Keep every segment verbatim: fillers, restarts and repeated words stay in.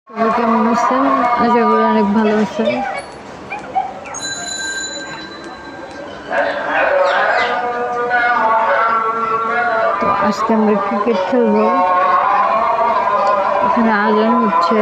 সবাই কেমন আছেন? আশা করি অনেক ভালো আছেন। তো আজকে আমরা ক্রিকেট খেলবো। এখানে আয়োজন হচ্ছে।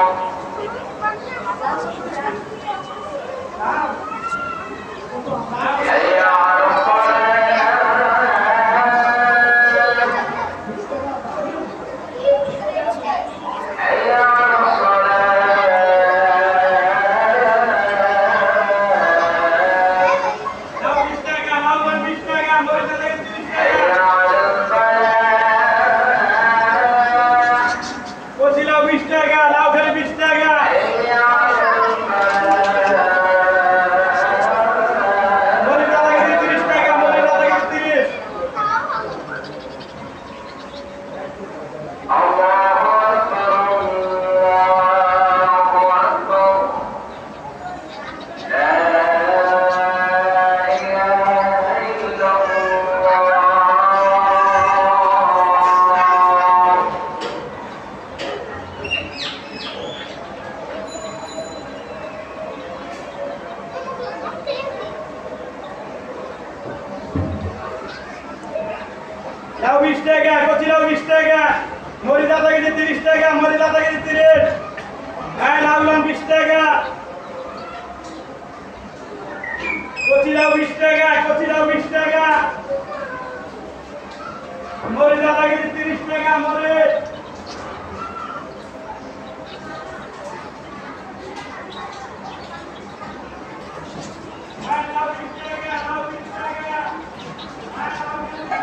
লাউ বিশ টাকা, কচি লাউ বিশ টাকা, মরিচ আধা কেজি তিরিশ টাকা, মরিচ আধা কেজি তিরিশ, হ্যাঁ লাউ লাউ বিশ টাকা, কচি লাউ বিশ টাকা, কচি লাউ বিশ টাকা, মরিচ আধা কেজি তিরিশ টাকা, মরিচ হ্যাঁ লাউ বিশ টাকা, লাউ বিশ টাকা, হ্যাঁ লাউ বিশ টাকা।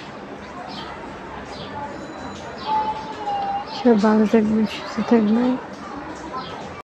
সব ভালো থাকবেন, সুস্থ থাকবেন।